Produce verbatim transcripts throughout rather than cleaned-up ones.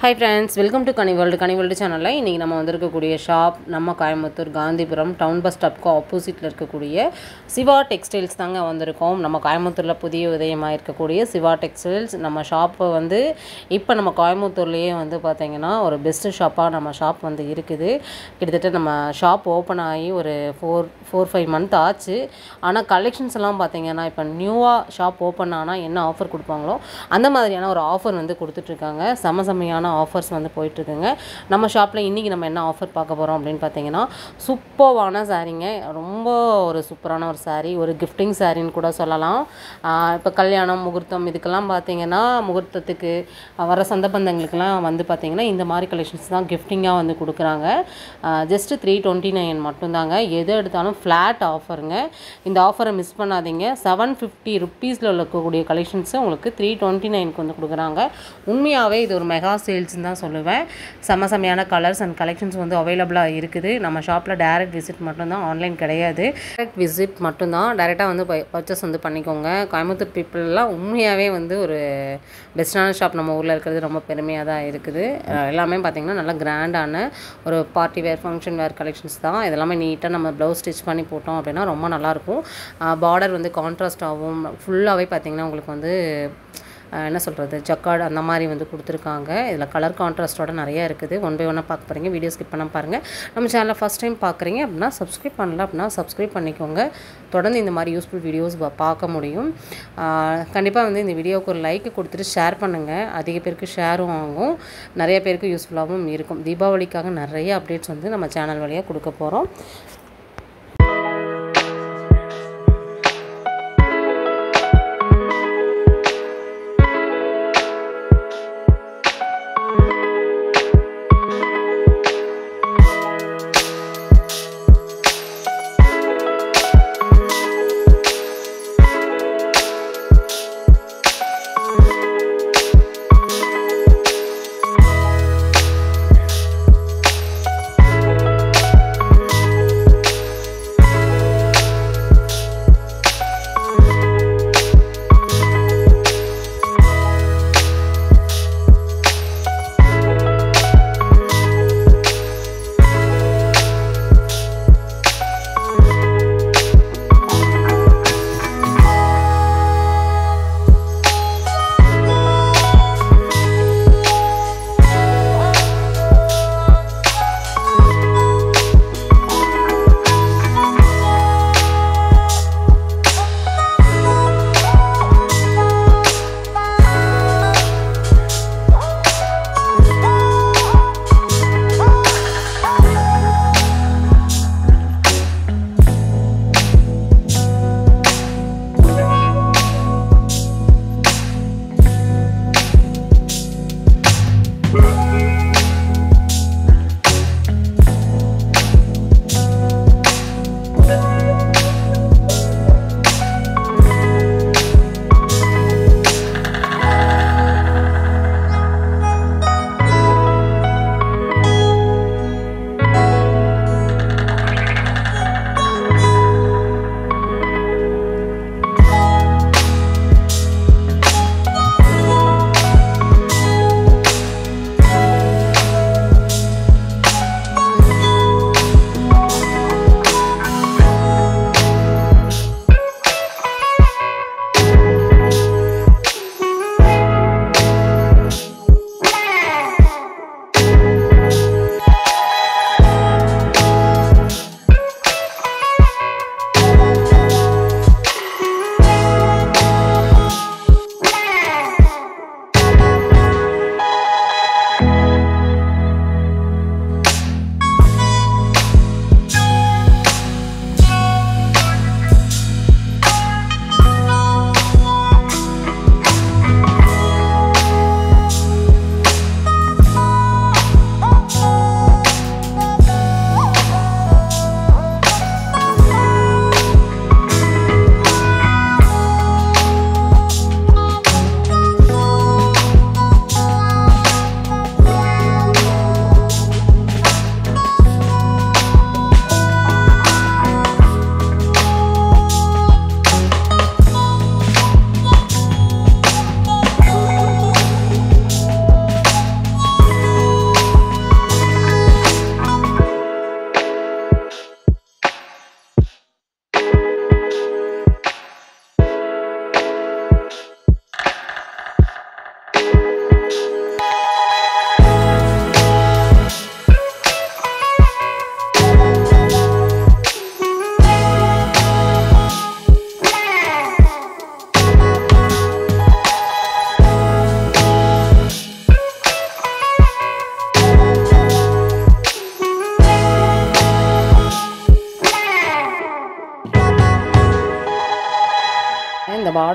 Hi friends, welcome to Kani World. Kani World channel. இன்னைக்கு நம்ம வந்திருக்கக்கூடிய ஷாப் நம்ம கோயம்புத்தூர் காந்திபுரம் டவுன் பஸ் ஸ்டாப்க்கு ஆப்போசிட்ல இருக்கக்கூடிய சிவா டெக்ஸ்டைல்ஸ் தாங்க வந்திருக்கோம். நம்ம கோயம்புத்தூர்ல புதிய உதயமா இருக்கக்கூடிய சிவா டெக்ஸ்டைல்ஸ் நம்ம ஷாப் வந்து இப்போ நம்ம கோயம்புத்தூர்லயே வந்து பாத்தீங்கன்னா ஒரு பெஸ்ட் ஷாப்பா நம்ம ஷாப் வந்து இருக்குது. கிட்டத்தட்ட நம்ம ஷாப் ஓபன் ஆகி ஒரு four five மந்த் ஆச்சு. ஆனா கலெக்ஷன்ஸ் எல்லாம் பாத்தீங்கன்னா இப்போ நியூவா ஷாப் ஓபன் ஆனா என்ன ஆஃபர் கொடுப்பாங்களோ அந்த மாதிரியான ஒரு ஆஃபர் வந்து கொடுத்துட்டு இருக்காங்க. சமசமையான ஆஃபர்ஸ் வந்து போயிட்டு இருக்குங்க. நம்ம ஷாப்ல இன்னைக்கு நம்ம என்ன ஆஃபர் பார்க்க போறோம் அப்படினு பாத்தீங்கன்னா சூப்பர்வான சாரீங்க. ரொம்ப ஒரு சூப்பரான ஒரு சாரி, ஒரு கிஃப்டிங் சாரின்னு கூட சொல்லலாம். இப்போ கல்யாணம் முகூர்த்தம் இதுக்கெல்லாம் பாத்தீங்கன்னா முகூர்த்தத்துக்கு வர சந்தபந்தங்களுக்குலாம் வந்து பாத்தீங்கன்னா இந்த மாதிரி கலெக்ஷன்ஸ் தான் கிஃப்டிங்கா வந்து கொடுக்குறாங்க. ஜஸ்ட் three twenty-nine மட்டும் தாங்க. எது எடுத்தாலும் ஃபிளாட் ஆஃபருங்க. இந்த ஆஃபரை மிஸ் பண்ணாதீங்க. seven fifty rupeesல இருக்கக்கூடிய கலெக்ஷன்ஸ் உங்களுக்கு three twenty-nine க்கு வந்து கொடுக்குறாங்க. உண்மையாவே இது ஒரு மெகா சேல்ஸ் தான் சொல்லுவேன். சமசமையான கலர்ஸ் அண்ட் கலெக்ஷன்ஸ் வந்து அவைலபிளா இருக்குது. நம்ம ஷாப்ல டைரக்ட் விசிட் மட்டும் தான், ஆன்லைன் கிடையாது. டைரக்ட் விசிட் மட்டும் தான். டைரக்டா வந்து பர்ச்சேஸ் வந்து பண்ணிக்கோங்க. கோயம்புத்தூர் பீப்புள் எல்லாம் உண்மையாவே வந்து ஒரு பெஸ்டான ஷாப் நம்ம ஊர்ல இருக்கிறது ரொம்ப பெருமையா தான் இருக்குது. எல்லாமே பாத்தீங்கன்னா நல்ல கிராண்டான ஒரு party wear function wear collections தான். இதெல்லாம் நீட்டா நம்ம ப்ளவுஸ் ஸ்டிச் பண்ணி போட்டோம் அப்படினா ரொம்ப நல்லா இருக்கும். பார்டர் வந்து கான்ட்ராஸ்ட் ஆகும். ஃபுல்லாவே பாத்தீங்கன்னா உங்களுக்கு வந்து என்ன சொல்கிறது ஜக்கார்டு அந்த மாதிரி வந்து கொடுத்துருக்காங்க. இதில் கலர் கான்ட்ராஸ்ட்டோட நிறையா இருக்குது. ஒன் பை ஒன்னாக பார்க்க போகிறீங்க. வீடியோ ஸ்கிப் பண்ண பாருங்கள். நம்ம சேனலை ஃபஸ்ட் டைம் பார்க்குறீங்க அப்படின்னா சப்ஸ்கிரைப் பண்ணல அப்படின்னா சப்ஸ்கிரைப் பண்ணிக்கோங்க. தொடர்ந்து இந்த மாதிரி யூஸ்ஃபுல் வீடியோஸ் பார்க்க முடியும். கண்டிப்பாக வந்து இந்த வீடியோவுக்கு ஒரு லைக் கொடுத்துட்டு ஷேர் பண்ணுங்கள். அதிக பேருக்கு ஷேரும் ஆகும், நிறைய பேருக்கு யூஸ்ஃபுல்லாகவும் இருக்கும். தீபாவளிக்காக நிறைய அப்டேட்ஸ் வந்து நம்ம சேனல் வழியாக கொடுக்க போகிறோம்.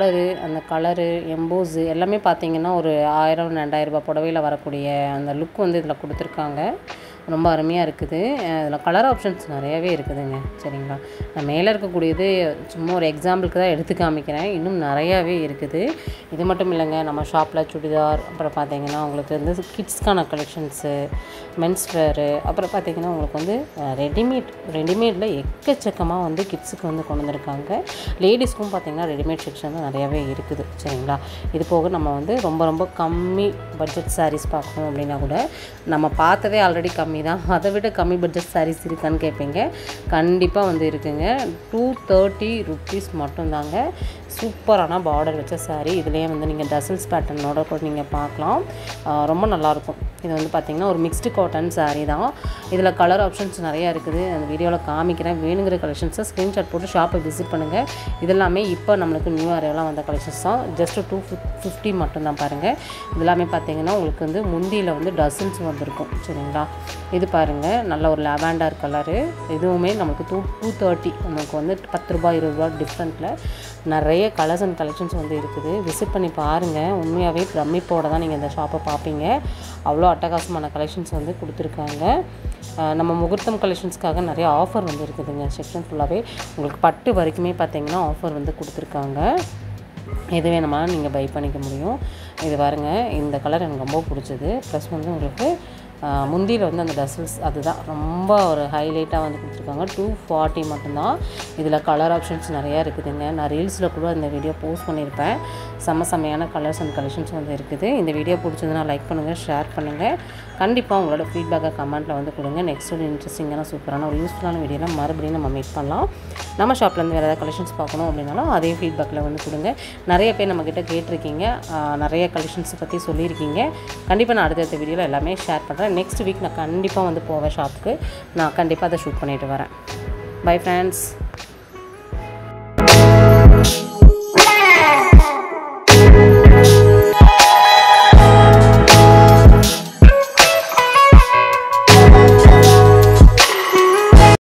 பார்டரு, அந்த கலரு, எம்போஸு எல்லாமே பார்த்திங்கன்னா ஒரு ஆயிரம் ரெண்டாயிரம் ரூபாய் புடவையில் வரக்கூடிய அந்த லுக் வந்து இதில் கொடுத்துருக்காங்க. ரொம்ப அருமையாக இருக்குது. இதில் கலர் ஆப்ஷன்ஸ் நிறையாவே இருக்குதுங்க. சரிங்களா, நான் மேலே இருக்கக்கூடியது சும்மா ஒரு எக்ஸாம்பிளுக்கு தான் எடுத்து காமிக்கிறேன். இன்னும் நிறையாவே இருக்குது. இது மட்டும் இல்லைங்க, நம்ம ஷாப்பில் சுடிதார், அப்புறம் பார்த்திங்கன்னா உங்களுக்கு வந்து கிட்ஸ்க்கான கலெக்ஷன்ஸு, மென்ஸ் வேரு, அப்புறம் பார்த்திங்கன்னா உங்களுக்கு வந்து ரெடிமேட் ரெடிமேடில் எக்கச்சக்கமாக வந்து கிட்ஸுக்கு வந்து கொண்டு வந்திருக்காங்க. லேடிஸ்க்கும் பார்த்திங்கன்னா ரெடிமேட் செக்ஷன் தான் நிறையாவே இருக்குது. சரிங்களா, இது போக நம்ம வந்து ரொம்ப ரொம்ப கம்மி பட்ஜெட் சாரீஸ் பார்க்கணும் அப்படின்னா கூட நம்ம பார்த்ததே ஆல்ரெடி கம்மி தான். அதை விட கம்மி பட்ஜெட் சாரீஸ் இருக்கான்னு கேட்பீங்க. கண்டிப்பாக வந்து இருக்குங்க. டூ தேர்ட்டி ருப்பீஸ் மட்டும்தாங்க. சூப்பரான பார்டர் வச்ச சாரீ. இதுலேயே வந்து நீங்கள் டசல்ஸ் பேட்டர்னோட கூட நீங்கள் பார்க்கலாம். ரொம்ப நல்லாயிருக்கும். இது வந்து பார்த்திங்கன்னா ஒரு மிக்ஸ்டு காட்டன் சாரீ தான். இதில் கலர் ஆப்ஷன்ஸ் நிறையா இருக்குது. அந்த வீடியோவில் காமிக்கிறேன். வேணுங்கிற கலெக்ஷன்ஸை ஸ்க்ரீன்ஷாட் போட்டு ஷாப்பை விசிட் பண்ணுங்கள். இதெல்லாமே இப்போ நம்மளுக்கு நியூ அரைவலாக வந்த கலெக்ஷன்ஸ் தான். ஜஸ்ட்டு டூ ஃபிஃப்டி மட்டும்தான் பாருங்கள். இதெல்லாமே பார்த்திங்கன்னா உங்களுக்கு வந்து முந்தியில் வந்து டசன்ஸ் வந்திருக்கும். சரிங்களா, இது பாருங்கள், நல்ல ஒரு லாவெண்டர் கலரு. இதுவுமே நமக்கு டூ டூ தேர்ட்டி நமக்கு வந்து பத்து ரூபாய் இருபது ரூபா டிஃப்ரெண்ட்டில் நிறைய கலர்ஸ் அண்ட் கலெக்ஷன்ஸ் வந்து இருக்குது. விசிட் பண்ணி பாருங்கள். உண்மையாகவே பிரமிப்போட தான் நீங்கள் இந்த ஷாப்பை பார்ப்பீங்க. அவ்வளோ அட்டகாசமான கலெக்ஷன்ஸ் வந்து கொடுத்துருக்காங்க. நம்ம முகூர்த்தம் கலெக்ஷன்ஸ்க்காக நிறைய ஆஃபர் வந்து இருக்குதுங்க. செக்ஷன் ஃபுல்லாகவே உங்களுக்கு பட்டு வரைக்குமே பார்த்திங்கன்னா ஆஃபர் வந்து கொடுத்துருக்காங்க. எது வேணுமா நீங்கள் பை பண்ணிக்க முடியும். இது பாருங்கள், இந்த கலர் எனக்கு ரொம்ப பிடிச்சது. ப்ளஸ் வந்து உங்களுக்கு முந்தியில் வந்து அந்த டசல்ஸ் அதுதான் ரொம்ப ஒரு ஹைலைட்டாக வந்து கொடுத்துருக்காங்க. டூ ஃபார்ட்டி மட்டும்தான். இதில் கலர் ஆப்ஷன்ஸ் நிறையா இருக்குதுங்க. நான் ரீல்ஸில் கூட இந்த வீடியோ போஸ்ட் பண்ணியிருப்பேன். செம்ம செம்மையான கலர்ஸ் அண்ட் கலெக்ஷன்ஸ் வந்து இருக்குது. இந்த வீடியோ பிடிச்சதுன்னா லைக் பண்ணுங்கள், ஷேர் பண்ணுங்கள். கண்டிப்பாக உங்களோட ஃபீட்பேக்கை கமெண்ட்டில் வந்து கொடுங்க. நெக்ஸ்ட் ஒரு இன்ட்ரெஸ்டிங்கான சூப்பரான ஒரு யூஸ்ஃபுல்லான வீடியோவில் மறுபடியும் நம்ம மீட் பண்ணலாம். நம்ம ஷாப்லேருந்து வேறு ஏதாவது கலெக்ஷன்ஸ் பார்க்கணும் அப்படின்னாலும் அதே ஃபீட்பேக்கில் வந்து கொடுங்க. நிறைய பேர் நம்மக்கிட்ட கேட்டிருக்கீங்க, நிறைய கலெக்ஷன்ஸை பற்றி சொல்லியிருக்கீங்க. கண்டிப்பாக நான் அடுத்தடுத்த வீடியோவில் எல்லாமே ஷேர் பண்ணுறேன். நெக்ஸ்ட் வீக் நான் கண்டிப்பாக வந்து போவேன் ஷாப்புக்கு. நான் கண்டிப்பாக அதை ஷூட் பண்ணிட்டு வரேன். Bye friends.